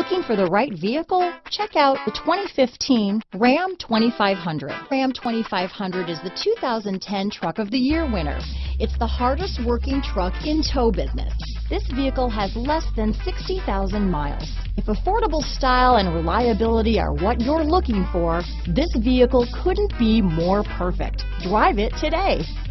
Looking for the right vehicle? Check out the 2015 Ram 2500. Ram 2500 is the 2010 Truck of the Year winner. It's the hardest working truck in tow business. This vehicle has less than 60,000 miles. If affordable style and reliability are what you're looking for, this vehicle couldn't be more perfect. Drive it today.